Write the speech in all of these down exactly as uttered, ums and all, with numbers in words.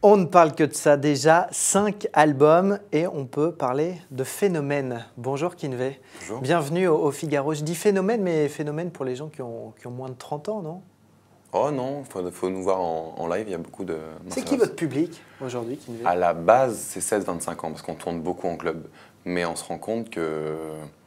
On ne parle que de ça déjà, cinq albums et on peut parler de phénomène. Bonjour Kinvey. Bonjour. Bienvenue au, au Figaro. Je dis phénomène, mais phénomène pour les gens qui ont, qui ont moins de trente ans, non? Oh non, il faut, faut nous voir en, en live, il y a beaucoup de... C'est qui votre public aujourd'hui, Kinvey? À la base, c'est seize vingt-cinq ans, parce qu'on tourne beaucoup en club. Mais on se rend compte que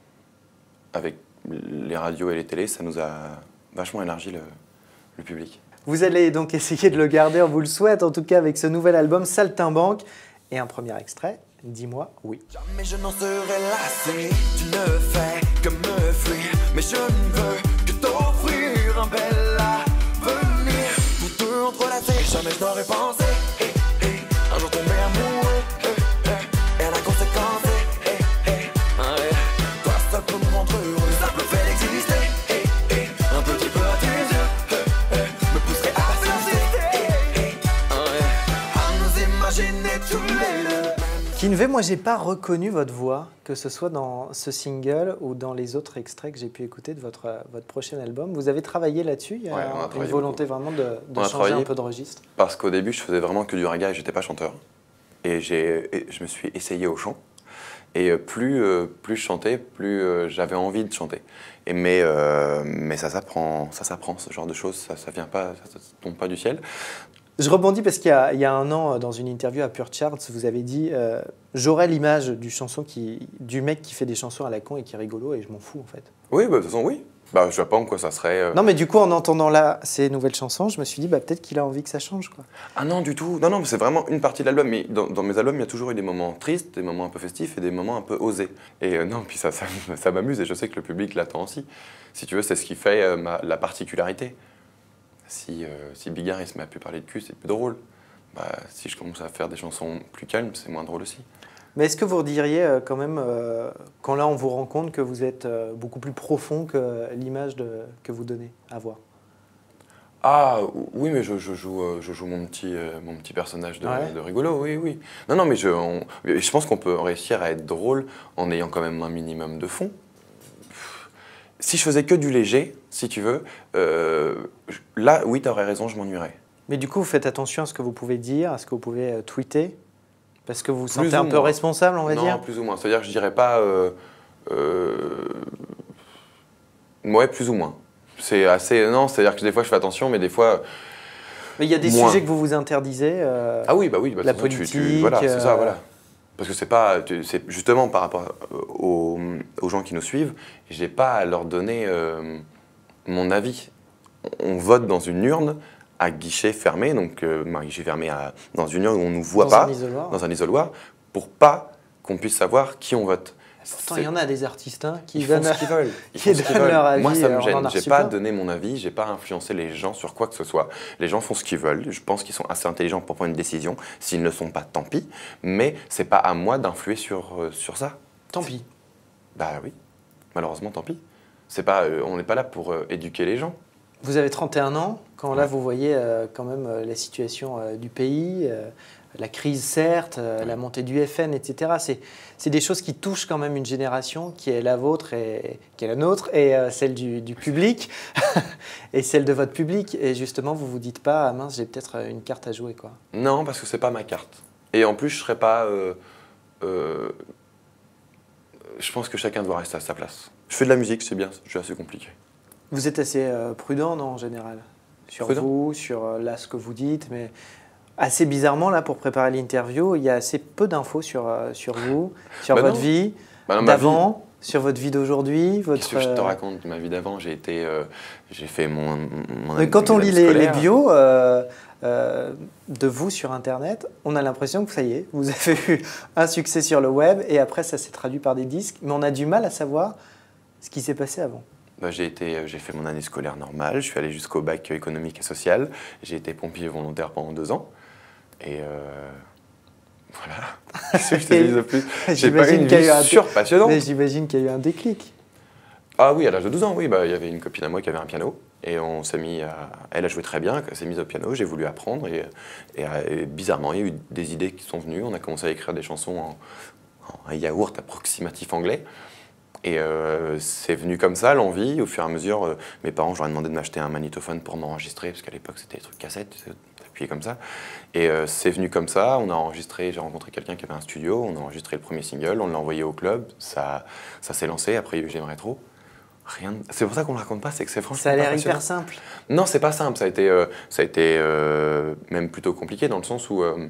avec les radios et les télés, ça nous a vachement élargi le, le public. Vous allez donc essayer de le garder, on vous le souhaite, en tout cas avec ce nouvel album Saltimbanque. Et un premier extrait, Dis-moi oui. Jamais je n'en serai lassé, tu ne fais que me fuir, mais je ne veux que t'offrir un bel avenir. Pour te entrelacer, jamais je n'aurais pensé, eh, eh, un jour tomber amoureux, eh, eh, et la conséquence, eh, eh, eh, ouais. Toi seul peut me rendre heureux, le simple fait d'exister, eh, eh, un petit peu à tes yeux, eh, eh, me pousserait à persister, eh, eh, ouais. À nous imaginer tous les deux. Kinvey, moi j'ai pas reconnu votre voix, que ce soit dans ce single ou dans les autres extraits que j'ai pu écouter de votre, votre prochain album. Vous avez travaillé là-dessus? Il y a Ouais, on a une travaillé volonté beaucoup. vraiment de, de On a changer travaillé un peu de registre? Parce qu'au début, je faisais vraiment que du reggae et j'étais pas chanteur. Et, j'ai, et je me suis essayé au chant. Et plus, euh, plus je chantais, plus euh, j'avais envie de chanter. Et mais, euh, mais ça s'apprend, ça s'apprend, ce genre de choses, ça, ça vient pas, ça, ça tombe pas du ciel. Je rebondis parce qu'il y a, il y a un an, dans une interview à Pure Charts, vous avez dit euh, « J'aurai l'image du, chanson qui, du mec qui fait des chansons à la con et qui est rigolo et je m'en fous en fait. » Oui, bah, de toute façon, oui. Bah, je vois pas en quoi ça serait... Euh... Non mais du coup, en entendant là ces nouvelles chansons, je me suis dit bah, peut-être qu'il a envie que ça change, quoi. Ah non, du tout. Non, non, c'est vraiment une partie de l'album. Mais dans, dans mes albums, il y a toujours eu des moments tristes, des moments un peu festifs et des moments un peu osés. Et euh, non, puis ça, ça, ça m'amuse et je sais que le public l'attend aussi. Si tu veux, c'est ce qui fait euh, ma, la particularité. Si, euh, si Bigard il se met à plus parler de cul, c'est plus drôle. Bah, si je commence à faire des chansons plus calmes, c'est moins drôle aussi. Mais est-ce que vous diriez euh, quand même, euh, quand là on vous rend compte que vous êtes euh, beaucoup plus profond que l'image de, que vous donnez à voir? Ah oui, mais je, je, joue, euh, je joue mon petit, euh, mon petit personnage de, Ouais. de rigolo, oui, oui. Non, non, mais je, on- je pense qu'on peut réussir à être drôle en ayant quand même un minimum de fond. Si je faisais que du léger, si tu veux, euh, je- là, oui, tu aurais raison, je m'ennuierais. Mais du coup, vous faites attention à ce que vous pouvez dire, à ce que vous pouvez euh, tweeter, parce que vous vous Plus sentez ou un peu moins. responsable, on va non, dire. plus ou moins. C'est-à-dire que je dirais pas... Euh, euh, ouais, plus ou moins. C'est assez... Non, c'est-à-dire que des fois, je fais attention, mais des fois... Mais il y a des moins. sujets que vous vous interdisez. euh, Ah oui, bah oui, bah, La de toute façon, tu- tu- politique, voilà, c'est ça, euh, voilà. Parce que c'est pas, tu- c'est justement par rapport aux, aux gens qui nous suivent, j'ai pas à leur donner euh, mon avis. On vote dans une urne à guichet fermé, donc euh, un guichet fermé à- dans une urne où on nous voit dans pas, un isoloir. dans un isoloir, pour pas qu'on puisse savoir qui on vote. Pourtant, il y en a des artistes hein, qui Ils font donnent, ce qu'ils veulent. Ils qui font ce qu'ils donnent veulent. leur avis. Moi, ça euh, me on en gêne. a J'ai reçu pas plein. donné mon avis, j'ai pas influencé les gens sur quoi que ce soit. Les gens font ce qu'ils veulent. Je pense qu'ils sont assez intelligents pour prendre une décision. S'ils ne le sont pas, tant pis. Mais c'est pas à moi d'influer sur, euh, sur ça. Tant pis. Bah oui, malheureusement, tant pis. C'est pas, euh, on n'est pas là pour euh, éduquer les gens. Vous avez trente et un ans, quand là Ouais. vous voyez euh, quand même euh, la situation euh, du pays, euh, la crise certes, euh, la montée du F N, et cetera. C'est, c'est des choses qui touchent quand même une génération qui est la vôtre et qui est la nôtre et euh, celle du, du public et celle de votre public. Et justement, vous vous dites pas, ah mince, j'ai peut-être euh, une carte à jouer, quoi. Non, parce que c'est pas ma carte. Et en plus, je serais pas. euh, euh, je pense que chacun doit rester à sa place. Je fais de la musique, c'est bien, je suis assez compliqué. Vous êtes assez euh, prudent, non, en général, sur Prudent. vous, sur euh, là ce que vous dites, mais assez bizarrement là pour préparer l'interview, il y a assez peu d'infos sur euh, sur vous, sur Bah votre non. vie Bah non, ma vie- d'avant, sur votre vie d'aujourd'hui, votre. Qu'est-ce que je te euh, raconte de ma vie d'avant? J'ai été, euh, j'ai fait mon. mon Mais quand mes on lit années les, les scolaires. bios euh, euh, de vous sur Internet, on a l'impression que ça y est, vous avez eu un succès sur le web et après ça s'est traduit par des disques, mais on a du mal à savoir ce qui s'est passé avant. Bah, j'ai été, j'ai fait mon année scolaire normale, je suis allé jusqu'au bac économique et social, j'ai été pompier volontaire pendant deux ans, et euh, voilà. Qu'est-ce que je te dis de plus? J'ai pas eu J'imagine une qu'il y a eu un vie surpassionnante. Mais j'imagine qu'il y a eu un déclic. Ah oui, à l'âge de douze ans, oui, bah, il y avait une copine à moi qui avait un piano, et on s'est mis à... Elle a joué très bien, elle s'est mise au piano, j'ai voulu apprendre, et, et, et bizarrement, il y a eu des idées qui sont venues, on a commencé à écrire des chansons en, en yaourt approximatif anglais. Et euh, c'est venu comme ça, l'envie. Au fur et à mesure, euh, mes parents, je leur ai demandé de m'acheter un magnétophone pour m'enregistrer, parce qu'à l'époque, c'était des trucs cassettes, tu sais, puis comme ça. Et euh, c'est venu comme ça, on a enregistré, j'ai rencontré quelqu'un qui avait un studio, on a enregistré le premier single, on l'a envoyé au club, ça, ça s'est lancé, après il y a eu J'aimerais trop. Rien de... C'est pour ça qu'on ne le raconte pas, c'est que c'est franchement Ça a l'air pas hyper passionnant. simple. Non, c'est pas simple, ça a été, euh, ça a été euh, même plutôt compliqué dans le sens où euh,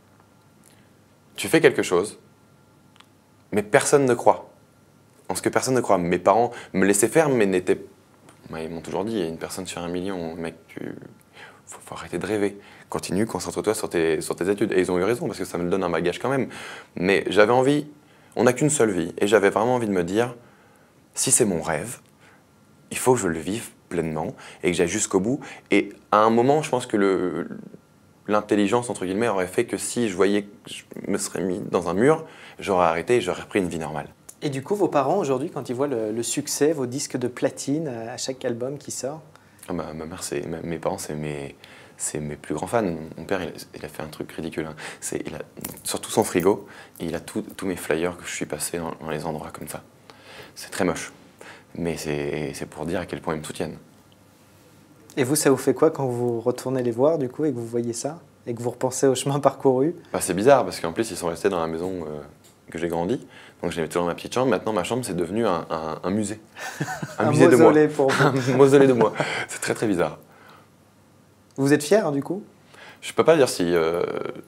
tu fais quelque chose, mais personne ne croit. En ce que personne ne croit. Mes parents me laissaient faire, mais n'étaient... Ouais, ils m'ont toujours dit, une personne sur un million, mec, tu... Faut, faut arrêter de rêver. Continue, concentre-toi sur tes, sur tes études. Et ils ont eu raison, parce que ça me donne un bagage quand même. Mais j'avais envie, on n'a qu'une seule vie, et j'avais vraiment envie de me dire, si c'est mon rêve, il faut que je le vive pleinement, et que j'aille jusqu'au bout. Et à un moment, je pense que le, l'intelligence, entre guillemets, aurait fait que si je voyais que je me serais mis dans un mur, j'aurais arrêté et j'aurais repris une vie normale. Et du coup, vos parents, aujourd'hui, quand ils voient le, le succès, vos disques de platine à chaque album qui sort? Ah bah, ma mère, c'est, ma- mes parents, c'est mes, c'est mes plus grands fans. Mon père, il, il a fait un truc ridicule. Hein. C'est, il a, sur tout son frigo, il a tout- tous mes flyers que je suis passé dans, dans les endroits comme ça. C'est très moche. Mais c'est, c'est pour dire à quel point ils me soutiennent. Et vous, ça vous fait quoi quand vous retournez les voir, du coup, et que vous voyez ça? Et que vous repensez au chemin parcouru? Bah, c'est bizarre, parce qu'en plus, ils sont restés dans la maison euh, que j'ai grandi. Donc, je les mets toujours dans ma petite chambre. Maintenant, ma chambre, c'est devenu un, un- un musée. Un, Un musée de moi. mausolée pour vous. Un mausolée de moi. C'est très, très bizarre. Vous êtes fiers, hein, du coup? Je peux pas dire si... euh,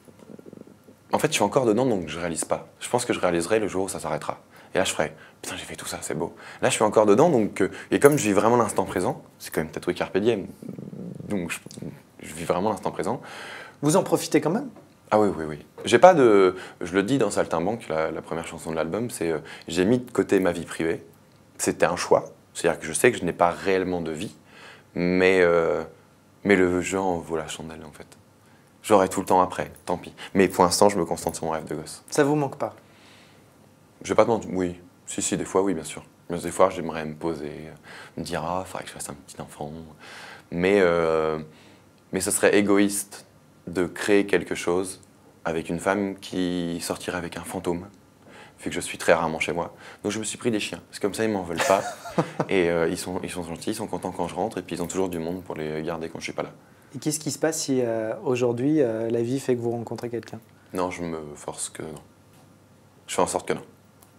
En fait, je suis encore dedans, donc je réalise pas. Je pense que je réaliserai le jour où ça s'arrêtera. Et là, je ferai, putain, j'ai fait tout ça, c'est beau. Là, je suis encore dedans, donc... euh, Et comme je vis vraiment l'instant présent, c'est quand même tatoué Carpe Diem, donc je, je vis vraiment l'instant présent. Vous en profitez quand même? Ah oui, oui, oui. J'ai pas de... Je le dis dans Saltimbanque, la, la première chanson de l'album, c'est... euh, j'ai mis de côté ma vie privée. C'était un choix. C'est-à-dire que je sais que je n'ai pas réellement de vie, mais, euh, mais le jeu en vaut la chandelle, en fait. J'aurai tout le temps après, tant pis. Mais pour l'instant, je me concentre sur mon rêve de gosse. Ça vous manque pas? Je vais pas te mentir, oui. Si, si, des fois, oui, bien sûr. Mais des fois, j'aimerais me poser, me dire, ah, il faudrait que je fasse un petit enfant. Mais, euh, mais ce serait égoïste de créer quelque chose avec une femme qui sortirait avec un fantôme, vu que je suis très rarement chez moi. Donc je me suis pris des chiens, parce que comme ça, ils m'en veulent pas. Et euh, ils, sont, ils sont gentils, ils sont contents quand je rentre, et puis ils ont toujours du monde pour les garder quand je suis pas là. Et qu'est-ce qui se passe si, euh, aujourd'hui, euh, la vie fait que vous rencontrez quelqu'un? Non, je me force que non. Je fais en sorte que non.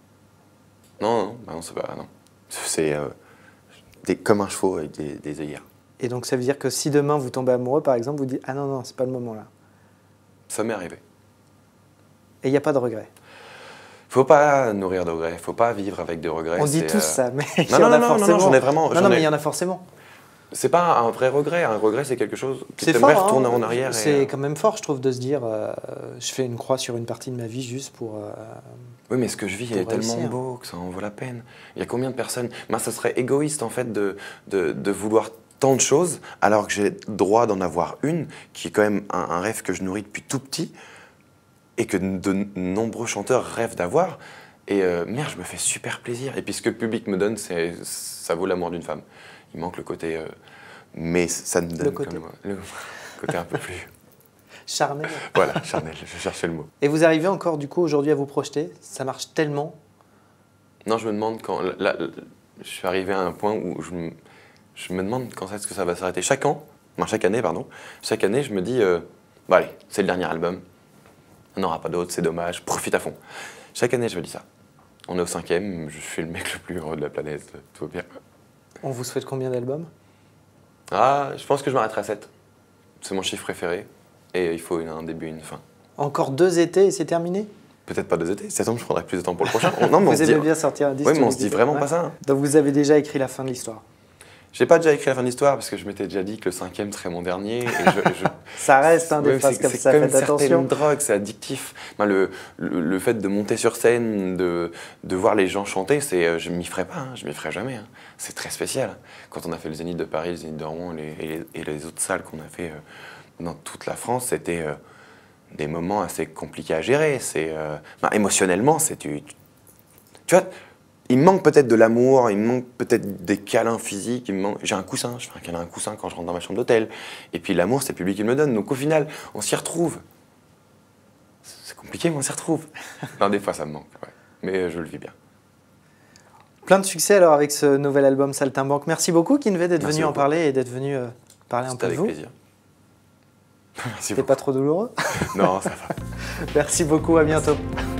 Non, non, bah non, c'est pas... Non. C'est euh, des- comme un chevaux avec des, des œillères. Et donc, ça veut dire que si demain, vous tombez amoureux, par exemple, vous dites « Ah non, non, c'est pas le moment, là ». Ça m'est arrivé. Et il n'y a pas de regret. Faut pas nourrir de regrets, faut pas vivre avec des regrets. On dit c'est, tous euh, ça, mais il y Non, en non, a non, non, forcément. non, j'en ai vraiment... Non, j'en non, ai- mais il y en a forcément. C'est pas un vrai regret, un regret c'est quelque chose que C'est t'aimerais fort, retourner hein. en arrière. C'est et, euh, quand même fort, je trouve, de se dire euh, je fais une croix sur une partie de ma vie juste pour... euh, Oui, mais ce que je vis pour est tellement réussir. beau que ça en vaut la peine. Il y a combien de personnes... Ben, ça serait égoïste, en fait, de, de, de vouloir tant de choses, alors que j'ai le droit d'en avoir une, qui est quand même un, un rêve que je nourris depuis tout petit, et que de nombreux chanteurs rêvent d'avoir. Et euh, merde, je me fais super plaisir. Et puis ce que le public me donne, c'est, ça vaut l'amour d'une femme. Il manque le côté... euh, mais ça me donne Le côté. quand même... Le côté un peu plus... charnel. Voilà, charnel, je cherchais le mot. Et vous arrivez encore, du coup, aujourd'hui à vous projeter? Ça marche tellement. Non, je me demande quand... Là, là, je suis arrivé à un point où je me, je me demande quand est-ce que ça va s'arrêter. Chaque an, non, chaque année, pardon, chaque année, je me dis, euh, bon allez, c'est le dernier album, on n'aura pas d'autre, c'est dommage, profite à fond. Chaque année, je me dis ça. On est au cinquième, je suis le mec le plus heureux de la planète, tout va bien. On vous souhaite combien d'albums? Ah, je pense que je m'arrêterai à sept. C'est mon chiffre préféré, et il faut une- un début et une fin. Encore deux étés et c'est terminé? Peut-être pas deux étés, septembre, je prendrai plus de temps pour le prochain. On- non, mais on Vous se dit... aimez bien sortir un disque? Oui, mais on tous se les dit étés, vraiment ouais. pas ça. Hein. Donc vous avez déjà écrit la fin de l'histoire. J'ai pas déjà écrit la fin de l'histoire parce que je m'étais déjà dit que le cinquième serait mon dernier. Et je, je- Ça reste hein, des Ouais, phrases c'est- comme c'est ça, comme faites une certaine attention. drogue, c'est addictif. Ben, le, le, le fait de monter sur scène, de, de voir les gens chanter, c'est, euh, je m'y ferai pas, hein, je m'y ferai jamais. Hein. C'est très spécial. Quand on a fait le Zénith de Paris, le Zénith de Rouen les, et, les, et les autres salles qu'on a fait euh, dans toute la France, c'était euh, des moments assez compliqués à gérer. C'est, euh, ben, émotionnellement, c'est tu, tu, tu vois. Il me manque peut-être de l'amour, il me manque peut-être des câlins physiques, il me manque... j'ai un coussin, je fais un câlin à un coussin quand je rentre dans ma chambre d'hôtel. Et puis l'amour, c'est le public qui me le donne. Donc au final, on s'y retrouve. C'est compliqué, mais on s'y retrouve. Non, des fois, ça me manque, ouais. Mais je le vis bien. Plein de succès alors avec ce nouvel album Saltimbanque. Merci beaucoup Kinvey d'être Merci venu en beaucoup. parler et d'être venu euh, parler un C'était peu de avec vous. plaisir. Merci C'était beaucoup. pas trop douloureux? Non, ça va. Merci beaucoup, à bientôt.